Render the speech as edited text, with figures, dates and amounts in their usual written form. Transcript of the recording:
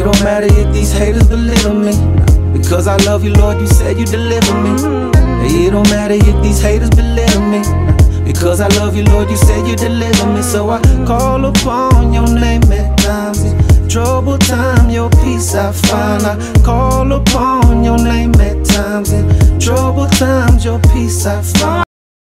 don't matter if these haters belittle me, because I love you, Lord, you said you deliver me. It don't matter if these haters belittle me, because I love you, Lord, you said you deliver me. So I call upon your name at times. In trouble time, your peace I find. I call upon your name at times. In trouble times, your peace I find.